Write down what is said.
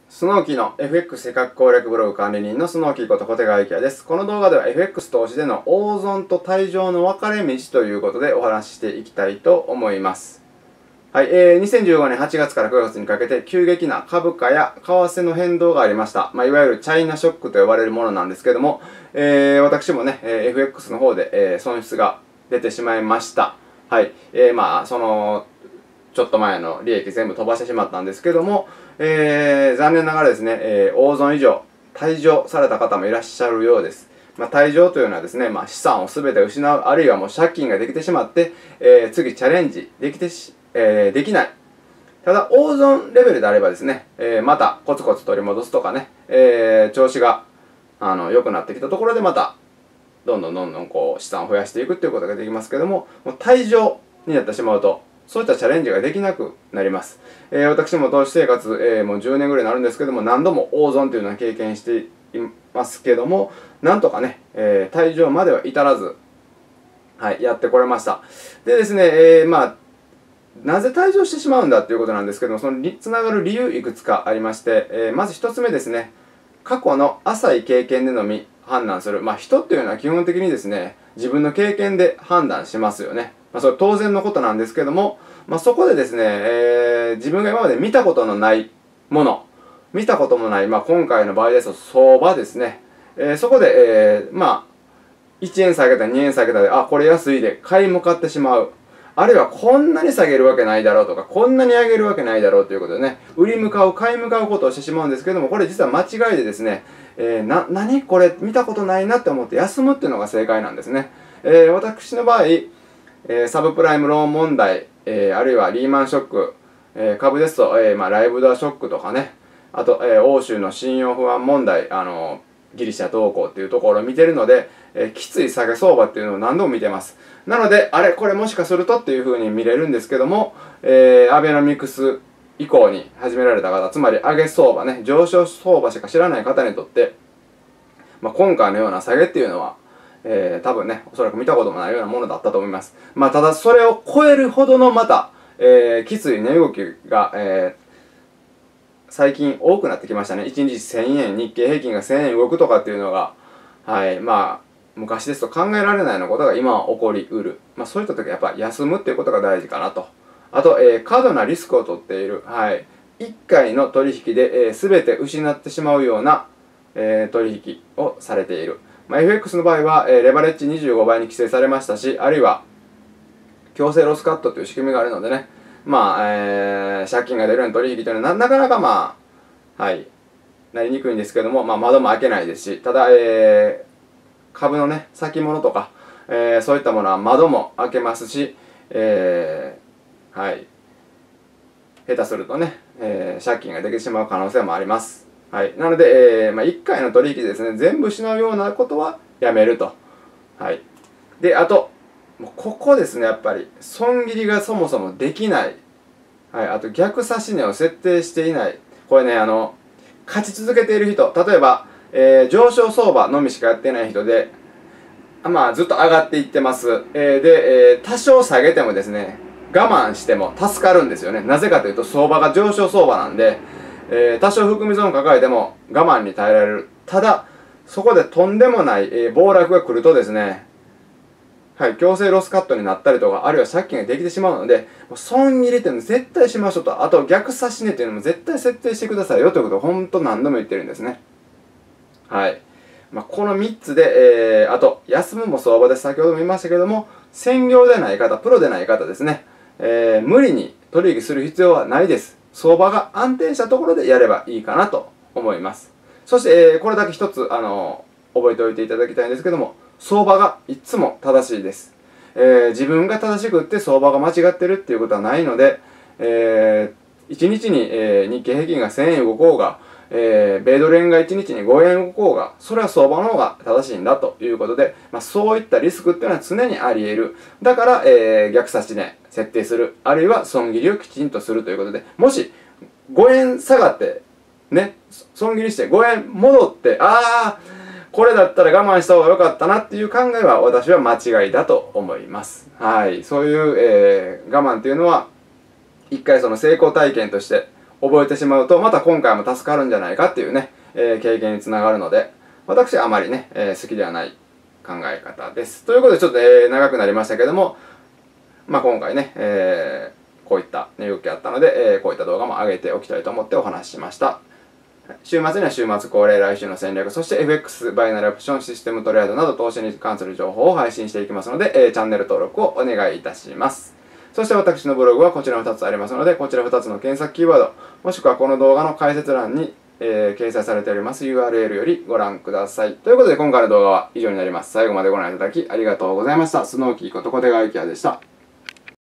スノーキーの FX 世界攻略ブログ管理人のスノーキーこと小手川幸也です。この動画では FX 投資での大損と退場の分かれ道ということでお話ししていきたいと思います。はい、2015年8月から9月にかけて急激な株価や為替の変動がありました。いわゆるチャイナショックと呼ばれるものなんですけども、私もね、FX の方で、損失が出てしまいました。はい、ちょっと前の利益全部飛ばしてしまったんですけども、残念ながらですね、大損以上、退場された方もいらっしゃるようです。退場というのはですね、資産を全て失う、あるいはもう借金ができてしまって、次チャレンジできない。ただ、大損レベルであればですね、またコツコツ取り戻すとかね、調子が良くなってきたところでまた、どんどんこう資産を増やしていくっていうことができますけども、もう退場になってしまうと、そういったチャレンジができなくなります。私も投資生活、もう10年ぐらいになるんですけども、何度も大損というのは経験していますけども、なんとかね、退場までは至らず、はい、やってこれました。でですね、なぜ退場してしまうんだっていうことなんですけども、そのにつながる理由いくつかありまして、まず一つ目ですね、過去の浅い経験でのみ判断する。人っていうのは基本的にですね、自分の経験で判断しますよね。それ当然のことなんですけども、そこでですね、自分が今まで見たことのないもの、見たこともない、今回の場合ですと相場ですね。そこで、1円下げたり2円下げたり、これ安いで買い向かってしまう。あるいはこんなに下げるわけないだろうとか、こんなに上げるわけないだろうということでね、売り向かう、買い向かうことをしてしまうんですけども、これ実は間違いでですね、何これ見たことないなって思って休むっていうのが正解なんですね。私の場合、サブプライムローン問題、あるいはリーマンショック、株ですと、ライブドアショックとかね、あと、欧州の信用不安問題、ギリシャ動向っていうところを見てるので、きつい下げ相場っていうのを何度も見てます。なので、これもしかするとっていうふうに見れるんですけども、アベノミクス以降に始められた方、つまり上げ相場ね、上昇相場しか知らない方にとって、今回のような下げっていうのは、多分ね、おそらく見たこともないようなものだったと思います。ただそれを超えるほどのまた、きつい値動きが、最近多くなってきましたね。1日1000円、日経平均が1000円動くとかっていうのが、はい、昔ですと考えられないようなことが今は起こりうる。そういった時はやっぱ休むっていうことが大事かなと。あと、過度なリスクを取っている。はい。1回の取引で、全て失ってしまうような、取引をされている。FX の場合は、レバレッジ25倍に規制されましたし、あるいは強制ロスカットという仕組みがあるのでね、借金が出るような取引というのはなかなかはい、なりにくいんですけども、窓も開けないですし、ただ、株のね、先物とか、そういったものは窓も開けますし、はい、下手するとね、借金ができてしまう可能性もあります。はい、なので、1回の取引でですね、全部失うようなことはやめると。はい。で、あと、ここですね、やっぱり、損切りがそもそもできない。はい、あと逆差し値を設定していない。これね、勝ち続けている人、例えば、上昇相場のみしかやってない人で、ずっと上がっていってます。で、多少下げてもですね、我慢しても助かるんですよね。なぜかというと、相場が上昇相場なんで、多少含み損を抱えても我慢に耐えられる。ただ、そこでとんでもない、暴落が来るとですね、はい、強制ロスカットになったりとか、あるいは借金ができてしまうので、損切りっていうのを絶対しましょうと、あと逆差し値っていうのも絶対設定してくださいよということを本当何度も言ってるんですね。はい。この3つで、あと、休むも相場です。先ほども言いましたけども、専業でない方、プロでない方ですね、無理に取引する必要はないです。相場が安定したところでやればいいかなと思います。そして、これだけ一つ、覚えておいていただきたいんですけども、相場がいつも正しいです。自分が正しくって相場が間違ってるっていうことはないので、1日に、日経平均が1000円動こうが、米ドル円が1日に5円動こうが、それは相場の方が正しいんだということで、そういったリスクっていうのは常にあり得る。だから、逆差し値設定する。あるいは損切りをきちんとするということで、もし5円下がって、ね、損切りして5円戻って、これだったら我慢した方が良かったなっていう考えは私は間違いだと思います。はい。そういう、我慢っていうのは、一回その成功体験として覚えてしまうと、また今回も助かるんじゃないかっていうね、経験につながるので、私はあまりね、好きではない考え方です。ということでちょっと、長くなりましたけども、まあ、今回ね、こういった値動きがあったので、こういった動画も上げておきたいと思ってお話ししました。週末には週末恒例来週の戦略、そして FX、バイナルオプション、システムトレードなど投資に関する情報を配信していきますので、チャンネル登録をお願いいたします。そして私のブログはこちらの2つありますので、こちら2つの検索キーワード、もしくはこの動画の解説欄に、掲載されております URL よりご覧ください。ということで今回の動画は以上になります。最後までご覧いただきありがとうございました。スノーキーこと小手川幸也でした。